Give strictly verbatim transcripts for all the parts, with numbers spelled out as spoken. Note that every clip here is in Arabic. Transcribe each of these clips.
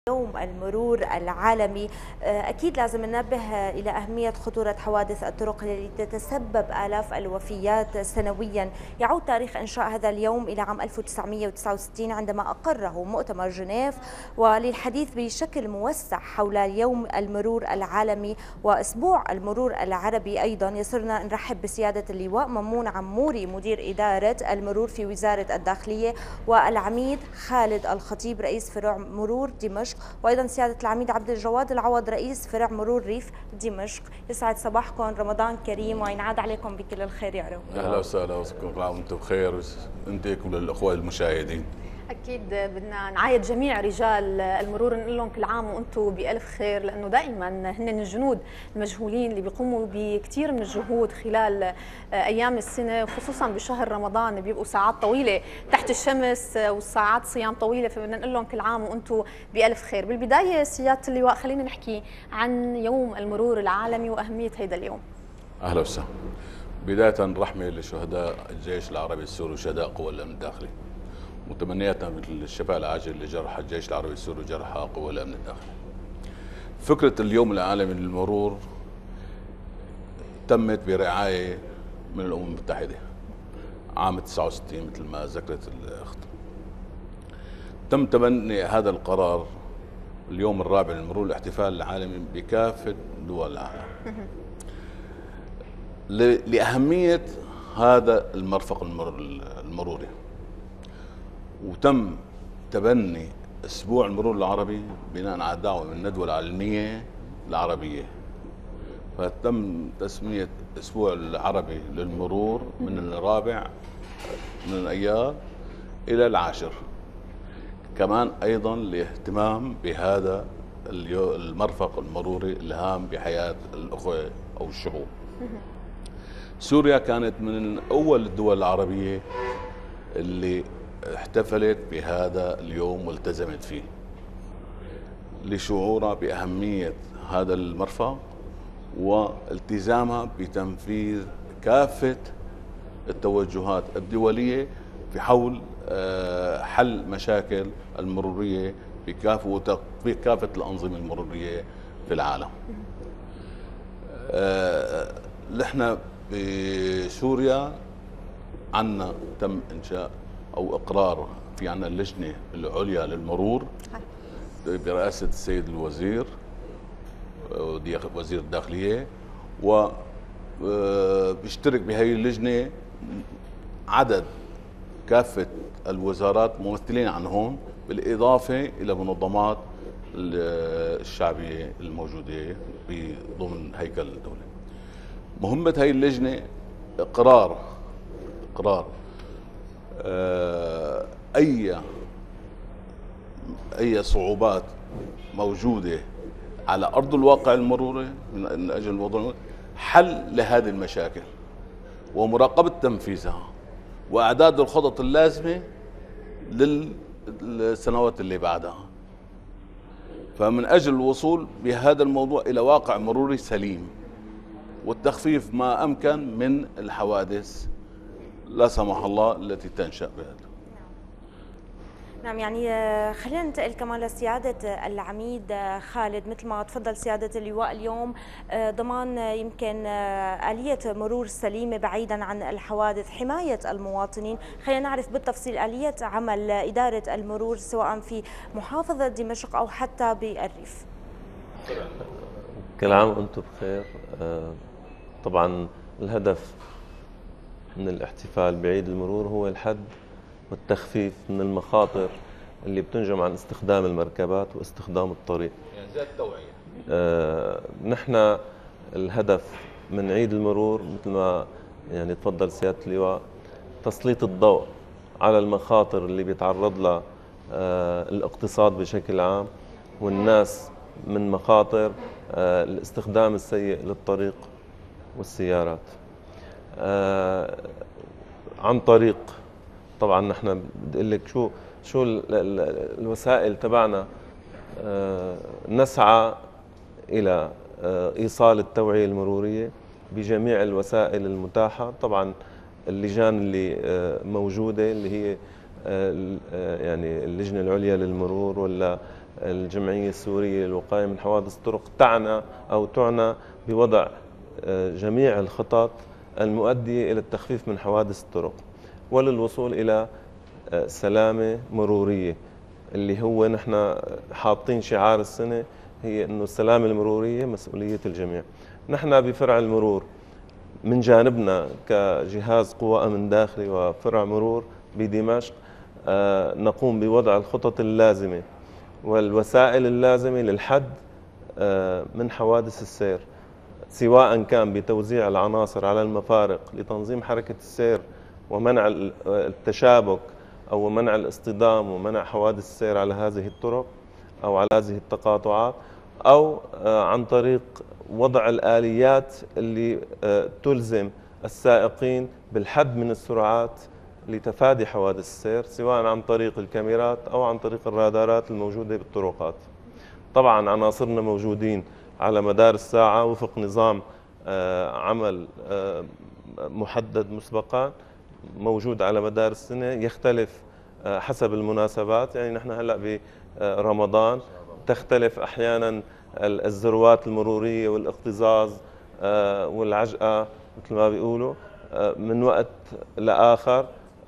يوم المرور العالمي. أكيد لازم ننبه إلى أهمية خطورة حوادث الطرق التي تتسبب آلاف الوفيات سنويا. يعود تاريخ إنشاء هذا اليوم إلى عام ألف وتسعمئة وتسعة وستين عندما أقره مؤتمر جنيف. وللحديث بشكل موسع حول يوم المرور العالمي وأسبوع المرور العربي أيضا يسرنا نرحب بسيادة اللواء ممون عموري مدير إدارة المرور في وزارة الداخلية، والعميد خالد الخطيب رئيس فرع مرور دمشق، وأيضا سيادة العميد عبد الجواد العوض رئيس فرع مرور ريف دمشق. يسعد صباحكم، رمضان كريم وينعاد عليكم بكل الخير يا رب. اهلا وسهلا وانتم بخير، انت وللاخوه المشاهدين. اكيد بدنا نعايد جميع رجال المرور نقول لهم كل عام وانتم بالف خير، لانه دائما هن الجنود المجهولين اللي بيقوموا بكثير من الجهود خلال ايام السنه، خصوصا بشهر رمضان بيبقوا ساعات طويله تحت الشمس والساعات صيام طويله، فبدنا نقول لهم كل عام وانتم بالف خير. بالبدايه سياده اللواء خلينا نحكي عن يوم المرور العالمي واهميه هذا اليوم. اهلا وسهلا. بدايه رحمه لشهداء الجيش العربي السوري وشهداء قوى الامن الداخلي، متمنياتنا بالشفاء العاجل لجرحى الجيش العربي السوري وجرحى قوى الامن الداخلي. فكره اليوم العالمي للمرور تمت برعايه من الامم المتحده عام تسعة وستين مثل ما ذكرت الاخت. تم تبني هذا القرار اليوم الرابع للمرور الاحتفال العالمي بكافه دول العالم لاهميه هذا المرفق المروري. وتم تبني اسبوع المرور العربي بناء على دعوه من الندوه العالميه العربيه، فتم تسميه اسبوع العربي للمرور من الرابع من الايار الى العاشر، كمان ايضا لاهتمام بهذا المرفق المروري الهام بحياه الاخوه او الشعوب. سوريا كانت من اول الدول العربيه اللي احتفلت بهذا اليوم والتزمت فيه لشعورها بأهمية هذا المرفق والتزامها بتنفيذ كافة التوجهات الدولية في حول حل مشاكل المرورية بكافة وتطبيق كافة الأنظمة المرورية في العالم. نحن بسوريا عنا تم إنشاء أو إقرار في عنا اللجنة العليا للمرور برئاسة السيد الوزير وزير الداخلية، وبيشترك بهي اللجنة عدد كافة الوزارات ممثلين عن هون، بالإضافة إلى منظمات الشعبية الموجودة ضمن هيكل الدولة. مهمة هي اللجنة إقرار إقرار أي أي صعوبات موجودة على أرض الواقع المروري من أجل الوضع حل لهذه المشاكل ومراقبة تنفيذها وإعداد الخطط اللازمة للسنوات اللي بعدها، فمن أجل الوصول بهذا الموضوع إلى واقع مروري سليم والتخفيف ما أمكن من الحوادث لا سمح الله التي تنشأ بهذا. نعم، يعني خلينا ننتقل كمان لسيادة العميد خالد. مثل ما تفضل سيادة اللواء اليوم ضمان يمكن آلية مرور سليمة بعيدا عن الحوادث، حماية المواطنين. خلينا نعرف بالتفصيل آلية عمل إدارة المرور سواء في محافظة دمشق أو حتى بالريف. كل عام وأنتم بخير. طبعا الهدف من الاحتفال بعيد المرور هو الحد والتخفيف من المخاطر اللي بتنجم عن استخدام المركبات واستخدام الطريق. يعني زاد التوعية. آه نحن الهدف من عيد المرور مثل ما يعني تفضل سيادة اللواء تسليط الضوء على المخاطر اللي بيتعرض لها آه الاقتصاد بشكل عام والناس من مخاطر آه الاستخدام السيء للطريق والسيارات. آه عن طريق طبعا نحن بدي اقول لك شو شو الوسائل تبعنا. آه نسعى الى آه ايصال التوعيه المروريه بجميع الوسائل المتاحه. طبعا اللجان اللي آه موجوده اللي هي آه يعني اللجنه العليا للمرور ولا الجمعية السورية للوقاية من حوادث الطرق تعنى أو تعنى بوضع جميع الخطط المؤدية إلى التخفيف من حوادث الطرق وللوصول إلى سلامة مرورية، اللي هو نحن حاطين شعار السنة هي أنه السلامة المرورية مسؤولية الجميع. نحن بفرع المرور من جانبنا كجهاز قوى أمن داخلي وفرع مرور بدمشق نقوم بوضع الخطط اللازمة والوسائل اللازمة للحد من حوادث السير، سواء كان بتوزيع العناصر على المفارق لتنظيم حركة السير ومنع التشابك أو منع الاصطدام ومنع حوادث السير على هذه الطرق أو على هذه التقاطعات، أو عن طريق وضع الآليات اللي تلزم السائقين بالحد من السرعات لتفادي حوادث السير، سواء عن طريق الكاميرات أو عن طريق الرادارات الموجودة بالطرقات. طبعا عناصرنا موجودين على مدار الساعة وفق نظام عمل محدد مسبقا موجود على مدار السنة، يختلف حسب المناسبات. يعني نحن هلأ برمضان تختلف أحيانا الذروات المرورية والاكتظاظ والعجقة مثل ما بيقولوا من وقت لآخر،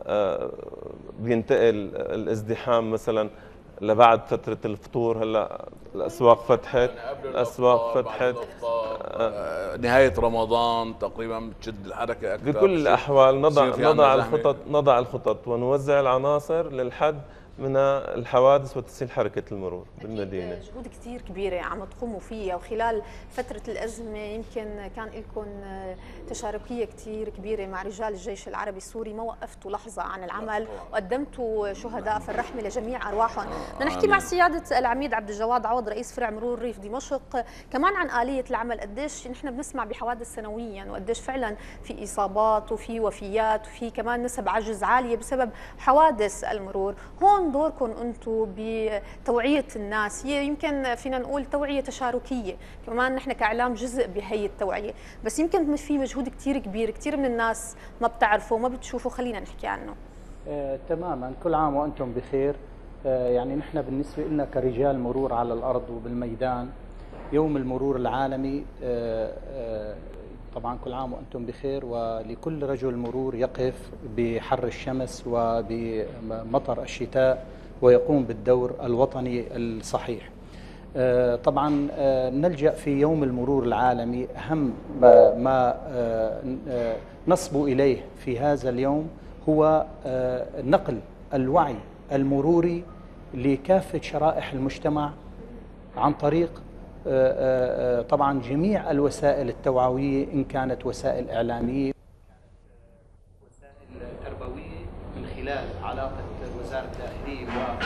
بينتقل الازدحام مثلا لبعد فترة الفطور. هلا الأسواق فتحت، الأسواق فتحت نهاية رمضان تقريبا بتشد الحركة أكثر. بكل الأحوال نضع نضع الخطط نضع الخطط ونوزع العناصر للحد من الحوادث وتسهيل حركة المرور بالمدينة. جهود كثير كبيرة عم تقوموا فيها، وخلال فترة الأزمة يمكن كان لكم تشاركية كثير كبيرة مع رجال الجيش العربي السوري، ما وقفتوا لحظة عن العمل وقدمتوا شهداء في الرحمة لجميع أرواحهم. بدنا نحكي مع سيادة العميد عبد الجواد عوض رئيس فرع مرور ريف دمشق كمان عن آلية العمل. قديش نحن بنسمع بحوادث سنويا وقديش فعلا في إصابات وفي وفيات وفي كمان نسب عجز عالية بسبب حوادث المرور. هون دوركم انتم بتوعيه الناس، هي يمكن فينا نقول توعيه تشاركيه، كمان نحن كاعلام جزء بهي التوعيه، بس يمكن في مجهود كثير كبير، كثير من الناس ما بتعرفوا وما بتشوفوا، خلينا نحكي عنه. آه تماما، كل عام وانتم بخير. آه يعني نحن بالنسبه لنا كرجال مرور على الارض وبالميدان، يوم المرور العالمي آه آه طبعا كل عام وانتم بخير، ولكل رجل مرور يقف بحر الشمس وبمطر الشتاء ويقوم بالدور الوطني الصحيح. طبعا نلجأ في يوم المرور العالمي، أهم ما نصبو إليه في هذا اليوم هو نقل الوعي المروري لكافة شرائح المجتمع عن طريق طبعا جميع الوسائل التوعوية، إن كانت وسائل إعلامية، وسائل تربوية، من خلال علاقة وزارة الداخلية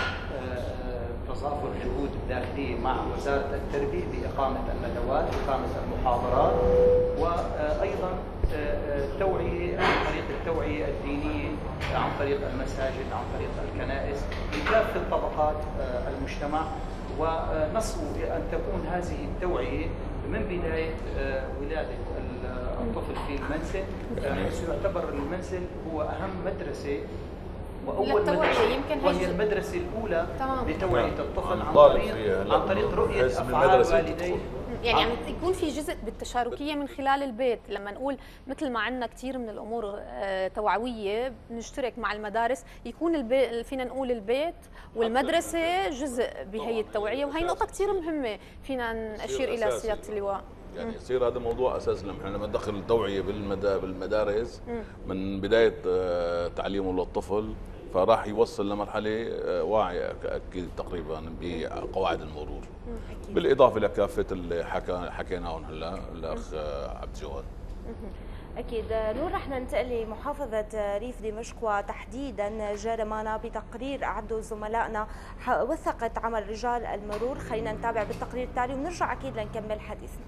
وتظافر جهود الداخلية مع وزارة التربية بإقامة الندوات، إقامة المحاضرات، وأيضا توعية عن طريق التوعية الدينية عن طريق المساجد، عن طريق الكنائس، لكافة طبقات المجتمع. ونصبو أن تكون هذه التوعية من بداية ولادة الطفل في المنزل، حيث يعتبر المنزل هو أهم مدرسة وأول مدرسة، يمكن وهي المدرسة الأولى لتوعية الطفل عن طريق عن طريق رؤية أفعال والديه. يعني عم يكون في جزء بالتشاركيه من خلال البيت، لما نقول مثل ما عندنا كثير من الامور توعويه بنشترك مع المدارس، يكون البيت فينا نقول البيت والمدرسه جزء بهي التوعيه، وهي نقطه كثير مهمه فينا نشير الى سياده اللواء. يعني يصير هذا موضوع اساسي لما لما ندخل التوعيه بالمدارس من بدايه تعليمه للطفل، فراح يوصل لمرحله واعيه اكيد تقريبا بقواعد المرور، بالاضافه لكافه اللي حكى حكيناهم هلا الاخ عبد الجواد. أكيد. نور، رح ننتقل لمحافظة ريف دمشق وتحديدا جرمانة بتقرير أعده زملائنا وثقت عمل رجال المرور. خلينا نتابع بالتقرير التالي ونرجع أكيد لنكمل حديثنا.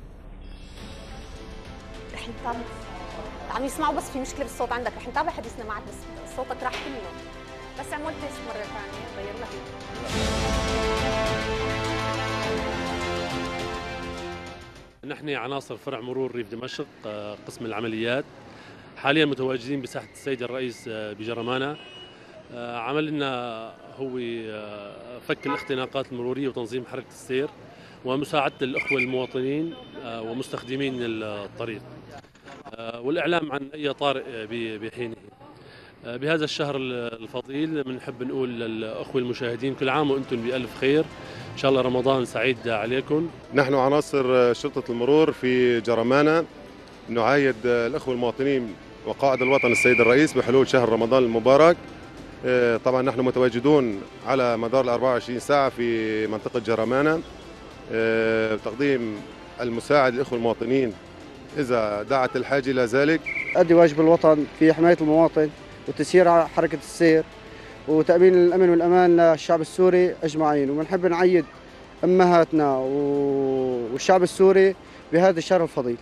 رح نتابع، عم يسمعوا بس في مشكلة بالصوت عندك، رح نتابع حديثنا معك بس صوتك راح كله، بس عملت ايش مرة ثانية غير لها. نحن عناصر فرع مرور ريف دمشق قسم العمليات، حاليا متواجدين بساحة السيد الرئيس بجرمانة عملنا هو فك الاختناقات المرورية وتنظيم حركة السير ومساعدة الأخوة المواطنين ومستخدمين الطريق والإعلام عن أي طارئ بحينه. بهذا الشهر الفضيل بنحب نقول للأخوة المشاهدين كل عام وأنتم بألف خير، إن شاء الله رمضان سعيد عليكم. نحن عناصر شرطة المرور في جرمانة نعايد الأخوة المواطنين وقائد الوطن السيد الرئيس بحلول شهر رمضان المبارك. طبعا نحن متواجدون على مدار ال أربعة وعشرين ساعة في منطقة جرمانة تقديم المساعد للأخوة المواطنين إذا دعت الحاجة إلى ذلك. أدي واجب الوطن في حماية المواطن وتسيير حركة السير وتأمين الأمن والأمان للشعب السوري أجمعين، وبنحب نعيد أمهاتنا والشعب السوري بهذا الشهر الفضيل.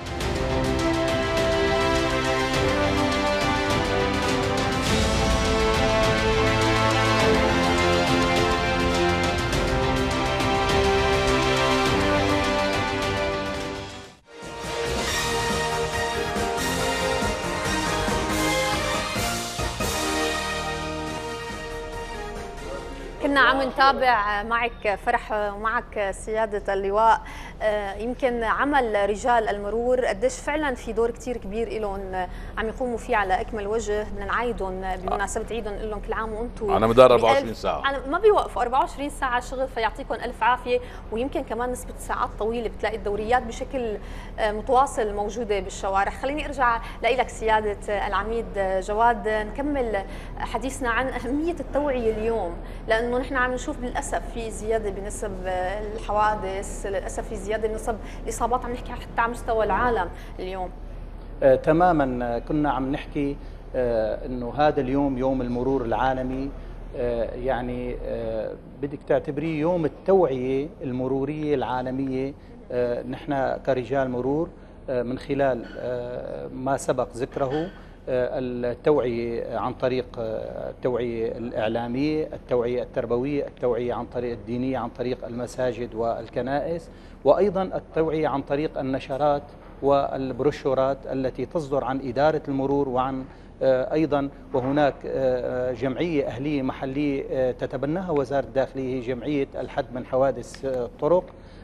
كنا عم نتابع معك فرح ومعك سيادة اللواء يمكن عمل رجال المرور قديش فعلا في دور كتير كبير لهم عم يقوموا فيه على اكمل وجه. بدنا نعايدهم بمناسبة عيدهم نقول لهم كل عام وانتم على مدار أربعة وعشرين ساعة ما بيوقفوا أربعة وعشرين ساعة شغل، فيعطيكم الف عافية. ويمكن كمان نسبة ساعات طويلة بتلاقي الدوريات بشكل متواصل موجودة بالشوارع. خليني ارجع لك سيادة العميد جواد نكمل حديثنا عن أهمية التوعية اليوم، لأنه نحن عم نشوف للأسف في زيادة بنسب الحوادث، للأسف في زيادة بنسب الإصابات، عم نحكي حتى على مستوى العالم اليوم. آه تماما، كنا عم نحكي آه أنه هذا اليوم يوم المرور العالمي، آه يعني آه بدك تعتبريه يوم التوعية المرورية العالمية. آه نحن كرجال مرور آه من خلال آه ما سبق ذكره التوعية عن طريق التوعية الإعلامية، التوعية التربوية، التوعية عن طريق الدينية عن طريق المساجد والكنائس، وأيضا التوعية عن طريق النشرات والبروشورات التي تصدر عن إدارة المرور وعن أيضا وهناك جمعية أهلية محلية تتبناها وزارة الداخلية، جمعية الحد من حوادث الطرق،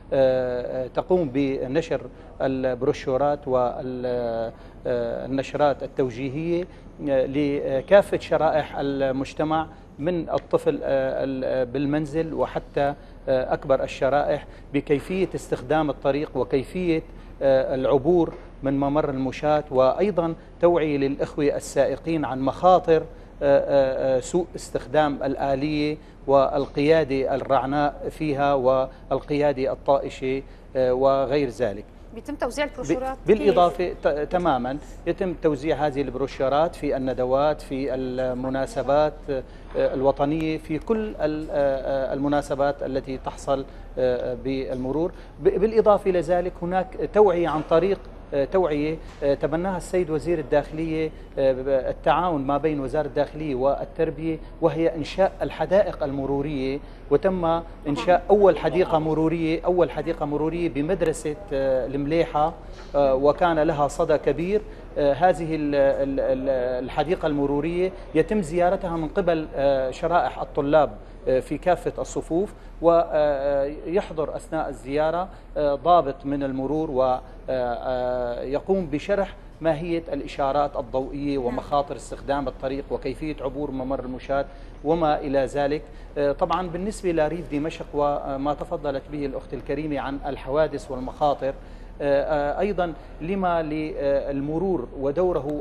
تقوم بنشر البروشورات والنشرات التوجيهية لكافة شرائح المجتمع من الطفل بالمنزل وحتى أكبر الشرائح بكيفية استخدام الطريق وكيفية العبور من ممر المشاة، وأيضا توعية للإخوة السائقين عن مخاطر سوء استخدام الآلية والقيادة الرعناء فيها والقيادة الطائشة وغير ذلك. بيتم توزيع البروشورات بالإضافة تماما يتم توزيع هذه البروشورات في الندوات، في المناسبات الوطنية، في كل المناسبات التي تحصل بالمرور. بالإضافة إلى ذلك هناك توعية عن طريق توعية تبناها السيد وزير الداخلية، التعاون ما بين وزارة الداخلية والتربية، وهي إنشاء الحدائق المرورية. وتم إنشاء أول حديقة مرورية أول حديقة مرورية بمدرسة المليحة، وكان لها صدى كبير. هذه الحديقة المرورية يتم زيارتها من قبل شرائح الطلاب في كافة الصفوف، ويحضر أثناء الزيارة ضابط من المرور ويقوم بشرح ماهية الإشارات الضوئية ومخاطر استخدام الطريق وكيفية عبور ممر المشاة وما إلى ذلك. طبعا بالنسبة لريف دمشق وما تفضلت به الأخت الكريمة عن الحوادث والمخاطر، أيضا لما للمرور ودوره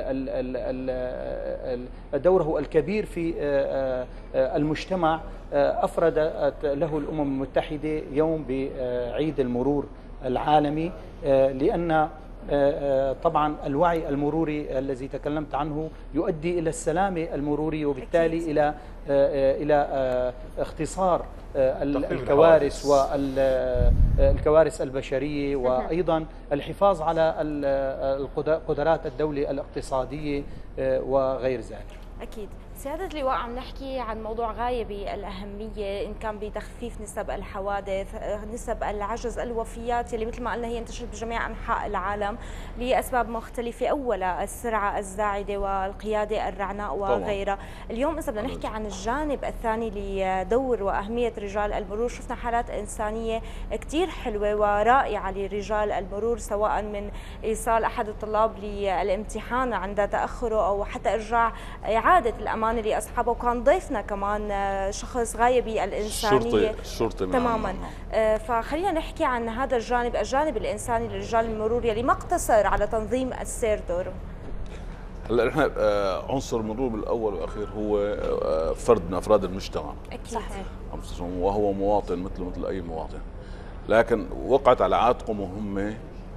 دوره الكبير في المجتمع، أفردت له الأمم المتحدة يوم بعيد المرور العالمي، لأن طبعا الوعي المروري الذي تكلمت عنه يؤدي إلى السلامة المرورية، وبالتالي أكيد. إلى إلى اختصار الكوارث والكوارث البشرية، وأيضا الحفاظ على قدرات الدولة الاقتصادية وغير ذلك. أكيد. سيادة اللواء، عم نحكي عن موضوع غاية بالأهمية، إن كان بتخفيف نسب الحوادث، نسب العجز، الوفيات اللي مثل ما قلنا هي انتشرت بجميع أنحاء العالم لأسباب مختلفة، أولا السرعة الزايدة والقيادة الرعناء وغيرها. اليوم إذا بدنا نحكي عن الجانب الثاني لدور وأهمية رجال المرور، شفنا حالات إنسانية كتير حلوة ورائعة لرجال المرور، سواء من إيصال أحد الطلاب للامتحان عند تأخره أو حتى إرجاع إعادة الأمان لأصحابه. وكان ضيفنا كمان شخص غاية بالإنسانية الشرطي تماما. آه فخلينا نحكي عن هذا الجانب، الجانب الإنساني لرجال المرور يلي ما اقتصر على تنظيم السير دوره. هلا نحن عنصر المرور بالاول والاخير هو فرد من افراد المجتمع. اكيد صحيح. وهو مواطن مثله مثل اي مواطن، لكن وقعت على عاتقه مهمه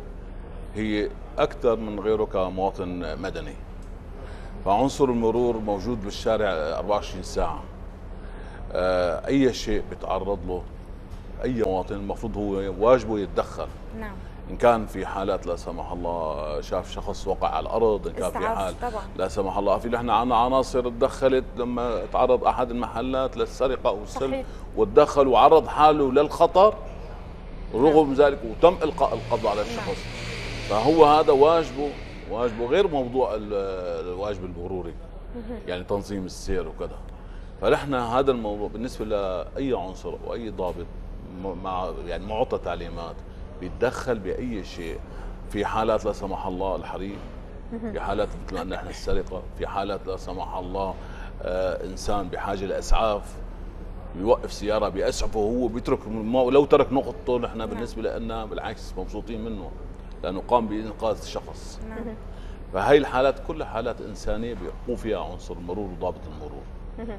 هي اكثر من غيره كمواطن مدني. فعنصر المرور موجود بالشارع أربعة وعشرين ساعة. أي شيء بيتعرض له أي مواطن المفروض هو واجبه يتدخل. نعم. إن كان في حالات لا سمح الله شاف شخص وقع على الأرض، إن كان في حال طبعا. لا سمح الله، في نحن عنا عناصر تدخلت لما تعرض أحد المحلات للسرقة أو السلب وتدخل وعرض حاله للخطر، رغم نعم. ذلك وتم إلقاء القبض على الشخص. نعم. فهو هذا واجبه واجبه غير موضوع الواجب المروري، يعني تنظيم السير وكذا. فنحن هذا الموضوع بالنسبه لاي عنصر او اي ضابط مع يعني معطى تعليمات بيتدخل باي شيء، في حالات لا سمح الله الحريق، في حالات مثل ما قلنا احنا السرقه، في حالات لا سمح الله آه انسان بحاجه لاسعاف بيوقف سياره بيسعفه وهو بيترك، لو ترك نقطته نحن بالنسبه لنا بالعكس مبسوطين منه لأنه قام بإنقاذ شخص. نعم. فهي الحالات كلها حالات إنسانية بيقوم فيها عنصر المرور وضابط المرور.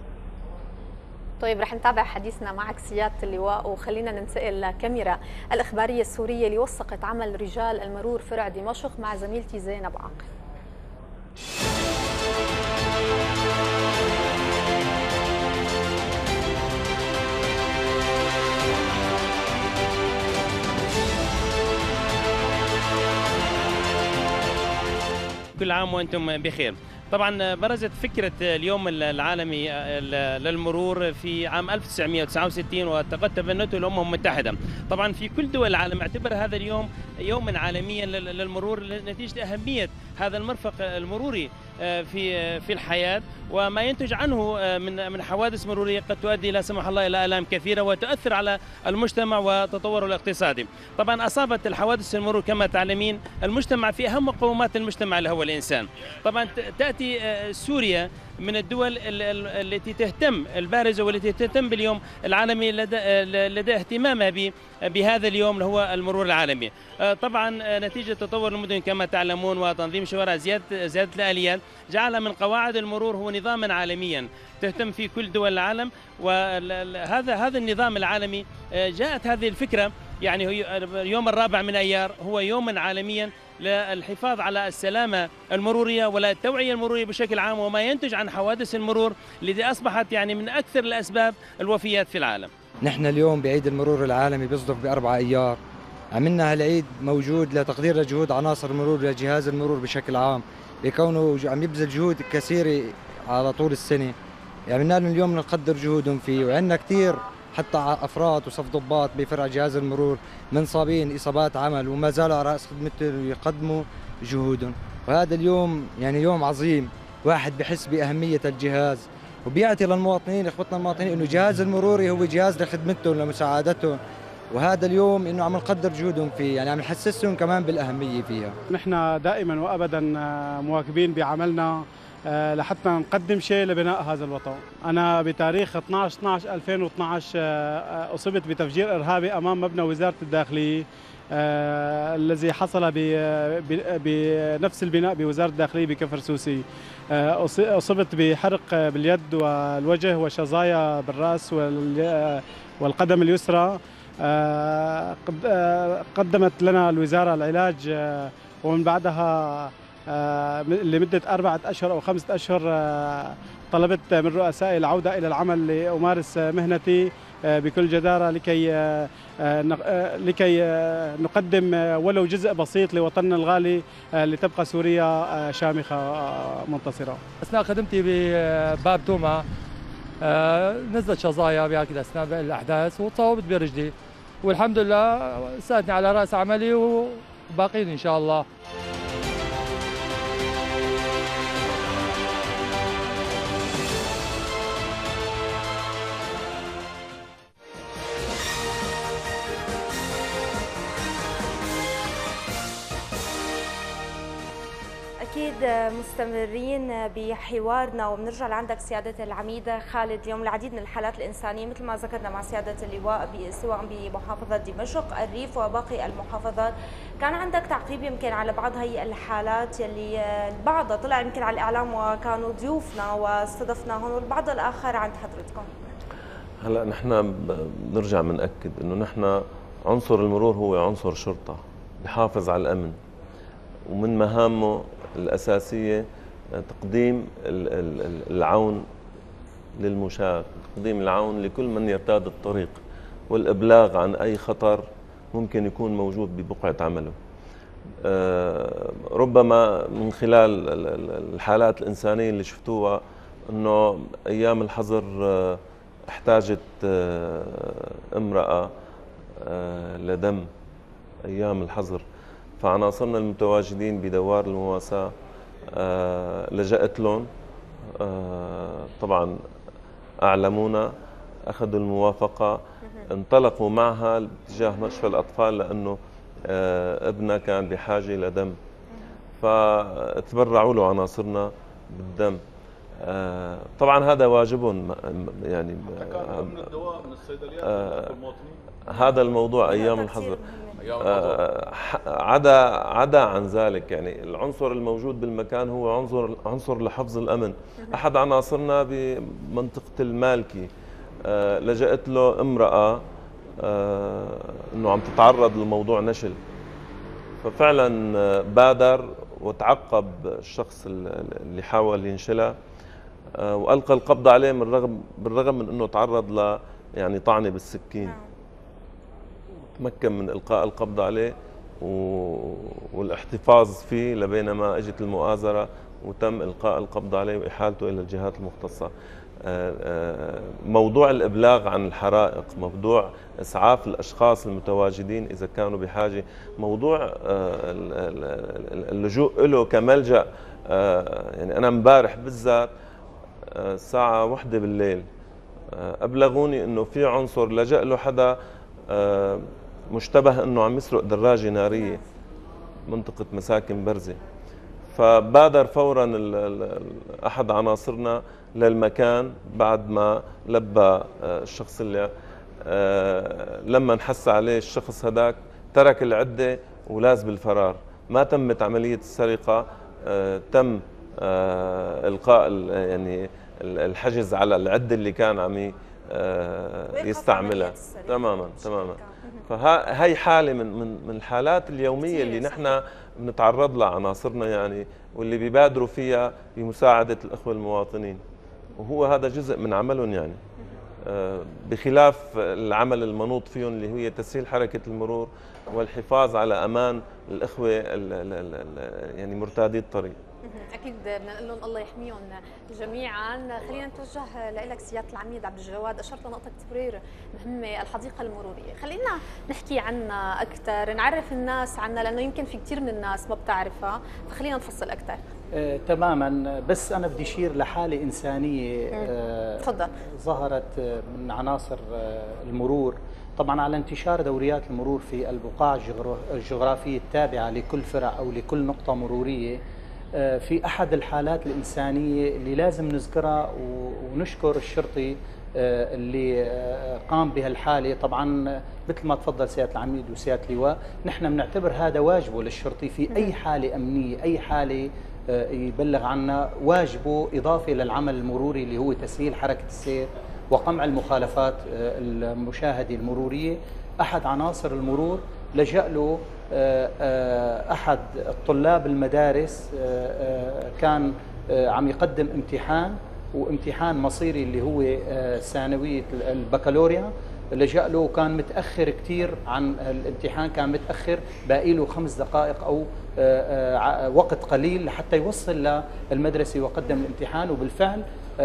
طيب رح نتابع حديثنا معك سيادة اللواء، وخلينا ننتقل لكاميرا الإخبارية السورية اللي وثقت عمل رجال المرور فرع دمشق مع زميلتي زينب عاقل. كل عام وانتم بخير. طبعا برزت فكرة اليوم العالمي للمرور في عام ألف وتسعمئة وتسعة وستين وقد تبنته الأمم المتحدة. طبعا في كل دول العالم اعتبر هذا اليوم يوما عالميا للمرور نتيجة أهمية هذا المرفق المروري في في الحياة وما ينتج عنه من من حوادث مرورية قد تؤدي لا سمح الله إلى آلام كثيرة وتؤثر على المجتمع وتطوره الاقتصادي. طبعا أصابت الحوادث المرور كما تعلمين المجتمع في أهم مقومات المجتمع اللي هو الإنسان. طبعا تأتي سوريا من الدول التي تهتم البارزة والتي تهتم باليوم العالمي لدى, لدى اهتمامها بهذا اليوم اللي هو المرور العالمي. طبعا نتيجة تطور المدن كما تعلمون وتنظيم شوارع زيادة زيادة الآليات جعل من قواعد المرور هو نظاما عالميا تهتم في كل دول العالم. وهذا هذا النظام العالمي جاءت هذه الفكرة، يعني اليوم الرابع من أيار هو يوما عالميا للحفاظ على السلامة المرورية ولا التوعية المرورية بشكل عام وما ينتج عن حوادث المرور التي أصبحت يعني من أكثر الأسباب الوفيات في العالم. نحن اليوم بعيد المرور العالمي بيصدف بأربعة أيار. عملنا هالعيد موجود لتقدير جهود عناصر المرور لجهاز المرور بشكل عام لكونه عم يبذل جهود كثيرة على طول السنة. عملنا لهم اليوم نقدر جهودهم فيه، وعندنا كثير حتى افراد وصف ضباط بفرع جهاز المرور منصابين اصابات عمل وما زالوا على راس خدمتهم يقدموا جهودهم. وهذا اليوم يعني يوم عظيم، واحد بحس باهميه الجهاز وبيعطي للمواطنين اخوتنا المواطنين انه جهاز المروري هو جهاز لخدمتهم لمساعدتهم، وهذا اليوم انه عم نقدر جهودهم فيه، يعني عم نحسسهم كمان بالاهميه فيها. نحن دائما وابدا مواكبين بعملنا لحتى نقدم شيء لبناء هذا الوطن. أنا بتاريخ اثنعش اثنعش ألفين واثنعش أصبت بتفجير إرهابي أمام مبنى وزارة الداخلية الذي حصل بنفس البناء بوزارة الداخلية بكفر سوسي. أصبت بحرق باليد والوجه وشظايا بالرأس والقدم اليسرى. قدمت لنا الوزارة العلاج ومن بعدها لمدة أربعة أشهر أو خمسة أشهر طلبت من رؤسائي العودة إلى العمل لأمارس مهنتي بكل جدارة لكي لكي نقدم ولو جزء بسيط لوطننا الغالي لتبقى سوريا شامخة منتصرة. أثناء خدمتي بباب توما نزلت شظايا بهكذا أثناء الأحداث وتصوبت برجلي، والحمد لله ساعدني على رأس عملي وباقين إن شاء الله. أكيد مستمرين بحوارنا وبنرجع لعندك سيادة العميد خالد. اليوم العديد من الحالات الإنسانية مثل ما ذكرنا مع سيادة اللواء سواء بمحافظة دمشق، الريف وباقي المحافظات، كان عندك تعقيب يمكن على بعض هي الحالات يلي البعض طلع يمكن على الإعلام وكانوا ضيوفنا واستضفناهم والبعض الآخر عند حضرتكم؟ هلا نحن بنرجع بنأكد إنه نحن عنصر المرور هو عنصر شرطة بحافظ على الأمن، ومن مهامه الأساسية تقديم العون للمشاة، تقديم العون لكل من يرتاد الطريق والإبلاغ عن أي خطر ممكن يكون موجود ببقعة عمله. ربما من خلال الحالات الإنسانية اللي شفتوها أنه أيام الحظر احتاجت امرأة لدم أيام الحظر، فعناصرنا المتواجدين بدوار المواساة آه لجأت لهم، آه طبعا أعلمونا، أخذوا الموافقة، انطلقوا معها باتجاه مشفى الأطفال لأنه آه ابنها كان بحاجة لدم، فتبرعوا له عناصرنا بالدم. آه طبعا هذا واجبهم، يعني من الدواء من الصيدليات آه هذا الموضوع أيام الحظر. آه عدا عدا عن ذلك، يعني العنصر الموجود بالمكان هو عنصر عنصر لحفظ الامن. احد عناصرنا بمنطقه المالكي آه لجأت له امراه آه انه عم تتعرض لموضوع نشل، ففعلا بادر وتعقب الشخص اللي حاول ينشلها آه والقى القبض عليه من رغم بالرغم من انه تعرض ل يعني طعنه بالسكين. تمكن من إلقاء القبض عليه والاحتفاظ فيه لبينما اجت المؤازرة وتم إلقاء القبض عليه وإحالته إلى الجهات المختصة. موضوع الإبلاغ عن الحرائق، موضوع إسعاف الأشخاص المتواجدين إذا كانوا بحاجة، موضوع اللجوء له كملجأ. يعني أنا امبارح بالذات الساعة واحدة بالليل أبلغوني إنه في عنصر لجأ له حدا مشتبه انه عم يسرق دراجه ناريه منطقه مساكن برزه، فبادر فورا احد عناصرنا للمكان بعد ما لبى الشخص اللي لما نحس عليه الشخص هذاك ترك العده ولاز بالفرار. ما تمت عمليه السرقه، تم القاء يعني الحجز على العده اللي كان عم يستعملها. تماما تماما. فهي حاله من من من الحالات اليوميه اللي نحن بنتعرض لها عناصرنا، يعني واللي بيبادروا فيها بمساعده الاخوه المواطنين، وهو هذا جزء من عملهم، يعني بخلاف العمل المنوط فيهم اللي هي تسهيل حركه المرور والحفاظ على امان الاخوه يعني مرتادي الطريق. اكيد بدنا نقول لهم الله يحميهم جميعا. خلينا نتوجه لك سياده العميد عبد الجواد، اشرت لنقطه تبرير مهمه، الحديقه المروريه. خلينا نحكي عنها اكثر، نعرف الناس عنها لانه يمكن في كثير من الناس ما بتعرفها، فخلينا نفصل اكثر. آه، تماما. بس انا بدي اشير لحاله انسانيه آه تفضل ظهرت من عناصر آه المرور، طبعا على انتشار دوريات المرور في البقاع الجغرافيه التابعه لكل فرع او لكل نقطه مروريه. في أحد الحالات الإنسانية اللي لازم نذكرها ونشكر الشرطي اللي قام بهالحالة. طبعا مثل ما تفضل سيادة العميد وسيادة اللواء، نحن بنعتبر هذا واجبه للشرطي في أي حالة أمنية، أي حالة يبلغ عنا، واجبه إضافة للعمل المروري اللي هو تسهيل حركة السير وقمع المخالفات المشاهدة المرورية. أحد عناصر المرور لجأ له أحد الطلاب المدارس، كان عم يقدم امتحان وامتحان مصيري اللي هو ثانويه البكالوريا لجأ له، كان متأخر كثير عن الامتحان، كان متأخر باقي له خمس دقائق أو وقت قليل لحتى يوصل للمدرسة وقدم الامتحان. وبالفعل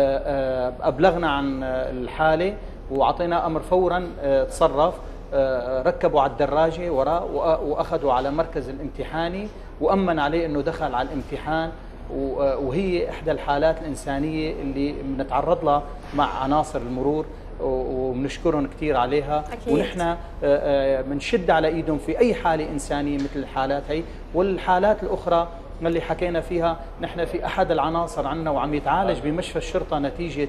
أبلغنا عن الحالة وعطينا أمر فورا تصرف، ركبوا على الدراجة وراء وأخذوا على مركز الامتحاني وأمن عليه أنه دخل على الامتحان. وهي إحدى الحالات الإنسانية اللي بنتعرض لها مع عناصر المرور وبنشكرهم كثير عليها. أكيد. ونحن بنشد على ايدهم في اي حاله انسانيه مثل الحالات هي. والحالات الاخرى اللي حكينا فيها، نحن في احد العناصر عندنا وعم يتعالج بمشفى الشرطه نتيجه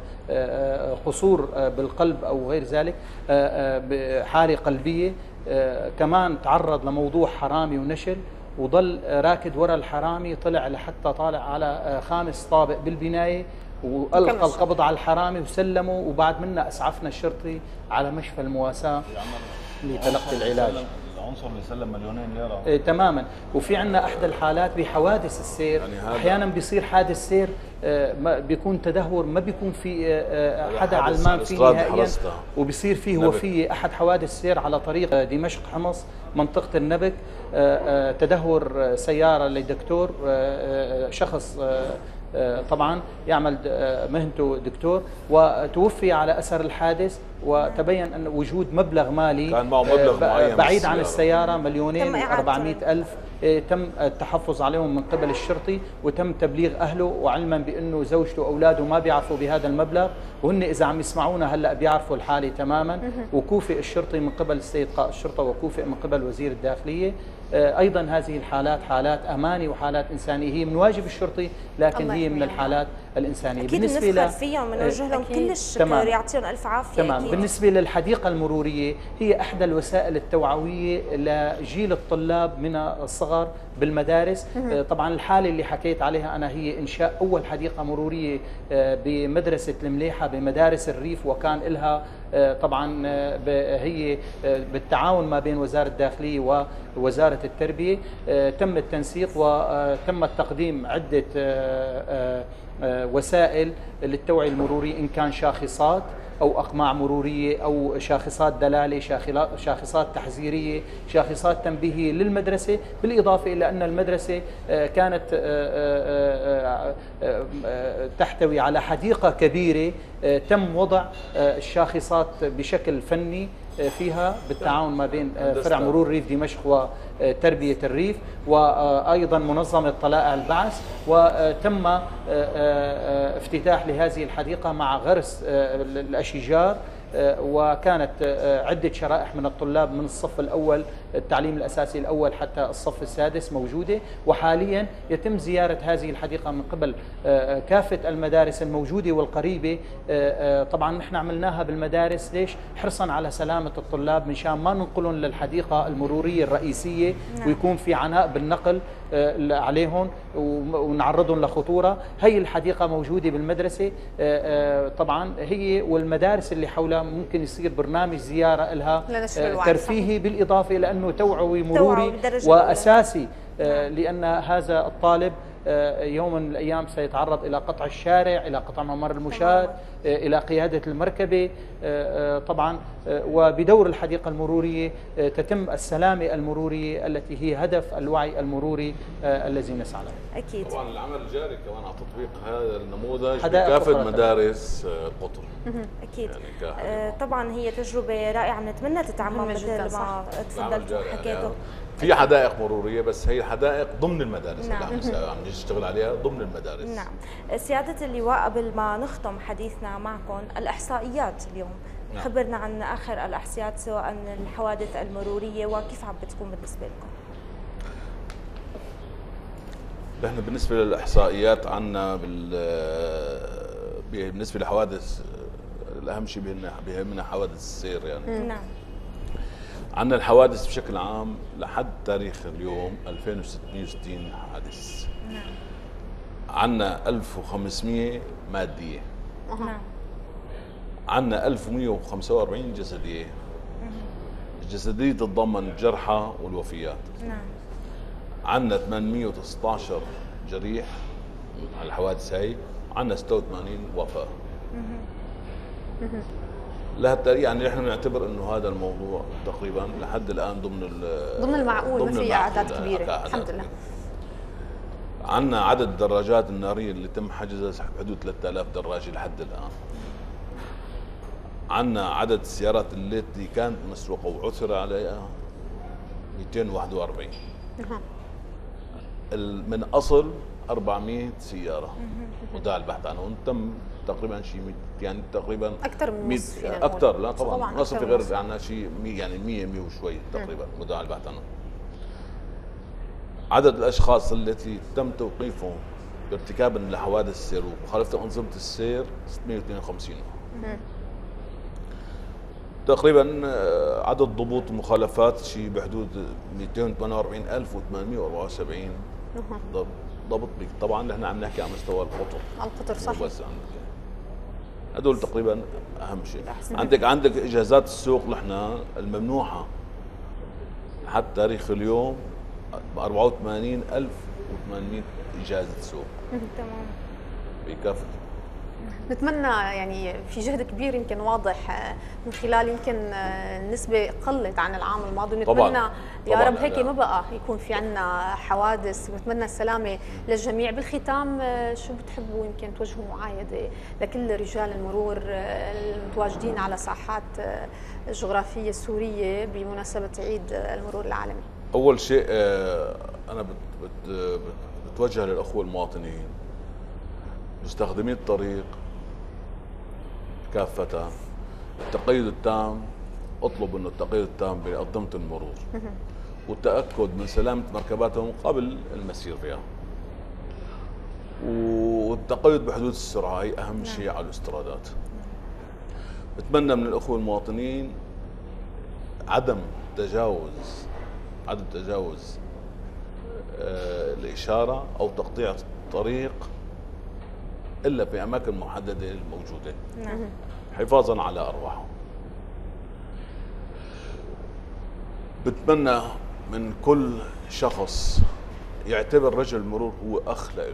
قصور بالقلب او غير ذلك، حاله قلبيه، كمان تعرض لموضوع حرامي ونشل وظل راكد ورا الحرامي، طلع لحتى طالع على خامس طابق بالبنايه والقى القبض على الحرامي وسلمه، وبعد منا اسعفنا الشرطي على مشفى المواساه لتلقي العلاج. العنصر اللي سلم مليونين ليره. إيه تماما. وفي عندنا احدى الحالات بحوادث السير، يعني احيانا بيصير حادث سير آه بيكون تدهور، ما بيكون في آه حدا علمان فيه نهائيا، وبيصير فيه وفيه احد حوادث السير على طريق دمشق حمص منطقه النبك، آه آه تدهور سياره لدكتور، آه شخص آه طبعا يعمل مهنته دكتور، وتوفي على اثر الحادث، وتبين ان وجود مبلغ مالي كان معه مبلغ معين بعيد عن السياره مليونين وأربعمئة ألف تم التحفظ عليهم من قبل الشرطي، وتم تبليغ اهله، وعلما بانه زوجته واولاده ما بيعرفوا بهذا المبلغ، وهن اذا عم يسمعونا هلا بيعرفوا الحاله تماما. وكوفئ الشرطي من قبل السيد قائد الشرطه، وكوفئ من قبل وزير الداخليه. ايضا هذه الحالات حالات اماني وحالات انسانيه، هي من واجب الشرطي لكن هي من الحالات الانسانيه. اكيد بنفخر فيهم ونوجه لهم كل الشكر، يعطيهم الف عافيه. تمام. أكيد. بالنسبه للحديقه المروريه، هي احدى الوسائل التوعويه لجيل الطلاب من الصغر بالمدارس. طبعا الحاله اللي حكيت عليها انا هي انشاء اول حديقه مروريه بمدرسه المليحه بمدارس الريف، وكان لها طبعا هي بالتعاون ما بين وزاره الداخليه ووزاره التربيه، تم التنسيق وتم تقديم عده وسائل للتوعيه المروريه، ان كان شاخصات أو أقماع مرورية أو شاخصات دلالة، شاخصات تحذيرية، شاخصات تنبيهية للمدرسة، بالإضافة إلى أن المدرسة كانت تحتوي على حديقة كبيرة تم وضع الشاخصات بشكل فني فيها بالتعاون ما بين فرع مرور ريف دمشق وتربية الريف، وأيضا منظمة طلائع البعث. وتم افتتاح لهذه الحديقة مع غرس الأشجار، وكانت عدة شرائح من الطلاب من الصف الأول التعليم الأساسي الأول حتى الصف السادس موجودة. وحاليا يتم زيارة هذه الحديقة من قبل كافة المدارس الموجودة والقريبة. طبعا نحن عملناها بالمدارس ليش؟ حرصا على سلامة الطلاب، من شان ما ننقلهم للحديقة المرورية الرئيسية ويكون في عناء بالنقل عليهم ونعرضهم لخطورة. هي الحديقة موجودة بالمدرسة طبعا، هي والمدارس اللي حولها ممكن يصير برنامج زيارة لها ترفيهي، بالإضافة إلى أنه توعوي مروري وأساسي، لأن هذا الطالب يوم من الأيام سيتعرض إلى قطع الشارع، إلى قطع ممر المشاة، إلى قيادة المركبة طبعا. وبدور الحديقة المرورية تتم السلامة المرورية التي هي هدف الوعي المروري الذي نسعى له. أكيد. طبعا العمل الجاري كمان على تطبيق هذا النموذج بكافة مدارس قطر. أكيد. يعني طبعا هي تجربة رائعة، نتمنى تتعمم مثل ما تفضلت وحكيته. في حدائق مروريه، بس هي الحدائق ضمن المدارس. نعم. اللي عم نشتغل عليها ضمن المدارس. نعم. سياده اللواء، قبل ما نختم حديثنا معكم، الاحصائيات اليوم، نعم. خبرنا عن اخر الاحصائيات سواء الحوادث المروريه وكيف عم بتكون بالنسبه لكم؟ نحن بالنسبه للاحصائيات عندنا بالنسبه لحوادث الاهم شيء بيهمنا حوادث السير يعني. نعم. عندنا الحوادث بشكل عام لحد تاريخ اليوم ألفين وستمئة وستين حادث. نعم. عندنا ألف وخمسمئة مادية. نعم. عندنا ألف ومئة وخمسة وأربعين جسدية. الجسدية تتضمن الجرحى والوفيات. نعم. عندنا ثمانمئة وتسعة عشر جريح على الحوادث هاي. عندنا ستة وثمانين وفاة. لهالتالي يعني نحن نعتبر انه هذا الموضوع تقريبا لحد الان ضمن ضمن المعقول، ما في اعداد كبيره الحمد لله. عندنا عدد الدراجات الناريه اللي تم حجزها بحدود ثلاثة آلاف دراجه لحد الان. عندنا عدد السيارات التي كانت مسروقه وعثر عليها مئتين وواحد وأربعين من اصل أربعمئة سياره وداع البحث عنهم. تم تقريبا شيء يعني تقريبا اكثر من نصف اكثر لا طبعا, طبعاً نصف غير عندنا شيء يعني مئة مئة وشوي تقريبا مدعى البحث عنهم. عدد الاشخاص التي تم توقيفهم بارتكاب لحوادث السير ومخالفه انظمه السير ستمئة واثنين وخمسين. تقريبا عدد ضبوط المخالفات شيء بحدود مئتين وثمانية وأربعين ألف وثمانمئة وأربعة وسبعين ضبط. طبعا نحن عم نحكي عن مستوى القطر. القطر صحيح. بس هدول تقريبا اهم شيء. عندك عندك اجازات السوق نحن الممنوحه حتى تاريخ اليوم أربعة وثمانين ألف وثمانمئة اجازه سوق. تمام. بكافه. نتمنى يعني في جهد كبير يمكن واضح من خلال يمكن النسبة قلت عن العام الماضي، ونتمنى طبعاً. يا طبعاً رب هيك ما بقى يكون في عنا حوادث، ونتمنى السلامة للجميع. بالختام شو بتحبوا يمكن توجهوا معايدة لكل رجال المرور المتواجدين على ساحات الجغرافية السورية بمناسبة عيد المرور العالمي؟ أول شيء أنا بتوجه للأخوة المواطنين مستخدمي الطريق كافة التقيد التام. اطلب انه التقيد التام بأنظمة المرور والتأكد من سلامة مركباتهم قبل المسير فيها، والتقيد بحدود السرعة هي أهم شيء على الاسترادات. بتمنى من الأخوة المواطنين عدم تجاوز عدم تجاوز آه الإشارة أو تقطيع الطريق إلا في أماكن محددة الموجودة نعم. حفاظا على أرواحهم. بتمنى من كل شخص يعتبر رجل المرور هو أخ له،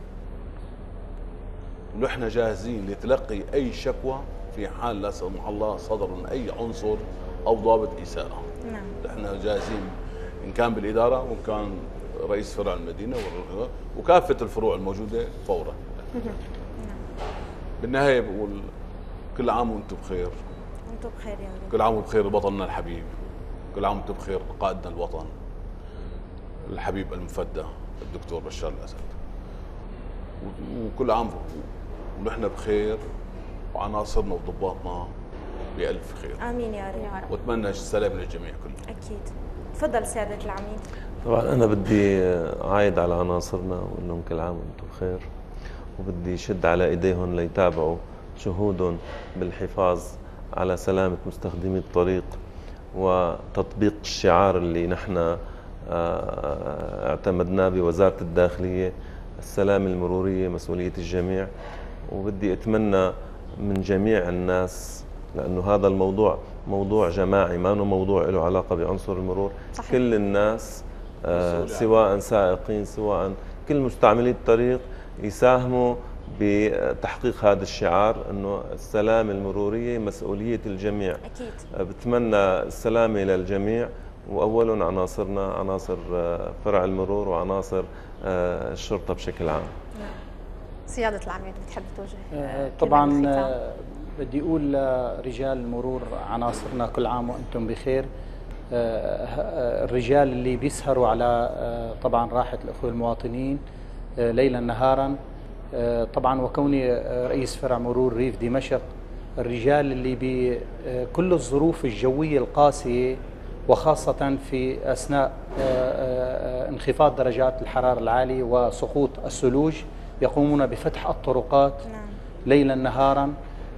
ونحن جاهزين لتلقي أي شكوى في حال لا سمح الله صدر من أي عنصر أو ضابط إساءة. نعم. نحن جاهزين إن كان بالإدارة وإن كان رئيس فرع المدينة وكافة الفروع الموجودة فورا. بالنهاية بقول كل عام وانتم بخير. وانتم بخير يا رب. كل عام وبخير بطلنا الحبيب، كل عام وانتم بخير قائدنا الوطن الحبيب المفدى الدكتور بشار الأسد، وكل عام ونحن بخير وعناصرنا وضباطنا بألف خير. آمين يا رب. واتمنى السلام للجميع كله. أكيد. تفضل سيادة العميد. طبعا أنا بدي عايد على عناصرنا وأقول لهم كل عام وانتم بخير، وبدي شد على ايديهم ليتابعوا جهودهم بالحفاظ على سلامة مستخدمي الطريق وتطبيق الشعار اللي نحن اعتمدناه بوزارة الداخلية، السلامة المرورية مسؤولية الجميع. وبدي اتمنى من جميع الناس، لأنه هذا الموضوع موضوع جماعي ما انه موضوع له علاقة بعنصر المرور. صحيح. كل الناس سواء سائقين سواء كل مستعملي الطريق يساهموا بتحقيق هذا الشعار انه السلامة المرورية مسؤولية الجميع. أكيد. بتمنى السلامة للجميع، واولهم عناصرنا عناصر فرع المرور وعناصر الشرطة بشكل عام. سيادة العميد بتحب توجه؟ طبعا بدي اقول لرجال المرور عناصرنا كل عام وانتم بخير. الرجال اللي بيسهروا على طبعا راحة الاخوة المواطنين ليلا نهارا. طبعا وكوني رئيس فرع مرور ريف دمشق، الرجال اللي بكل الظروف الجوية القاسية وخاصة في أثناء انخفاض درجات الحرارة العالية وسقوط الثلوج يقومون بفتح الطرقات ليلا نهارا.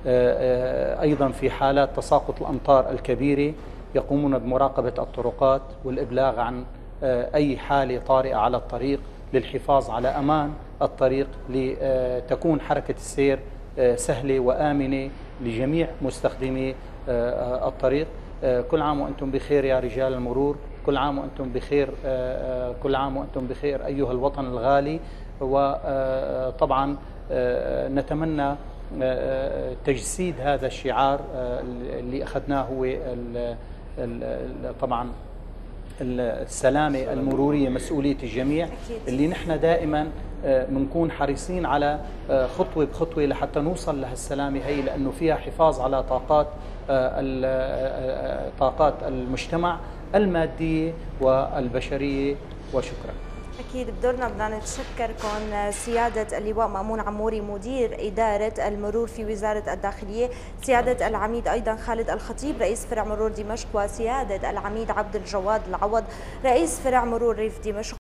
أيضا في حالات تساقط الأمطار الكبيرة يقومون بمراقبة الطرقات والإبلاغ عن أي حالة طارئة على الطريق للحفاظ على أمان الطريق، لتكون حركة السير سهلة وآمنة لجميع مستخدمي الطريق. كل عام وأنتم بخير يا رجال المرور، كل عام وأنتم بخير، كل عام وأنتم بخير أيها الوطن الغالي. وطبعا نتمنى تجسيد هذا الشعار اللي أخذناه هو طبعا السلامة المرورية مسؤولية الجميع، اللي نحن دائما بنكون حريصين على خطوة بخطوة لحتى نوصل لهالسلامة هي، لأنه فيها حفاظ على طاقات طاقات المجتمع المادية والبشرية. وشكرا. أكيد بدورنا بدنا نتشكركم سيادة اللواء مأمون عموري مدير إدارة المرور في وزارة الداخلية، سيادة العميد أيضا خالد الخطيب رئيس فرع مرور دمشق، وسيادة العميد عبد الجواد العوض رئيس فرع مرور ريف دمشق.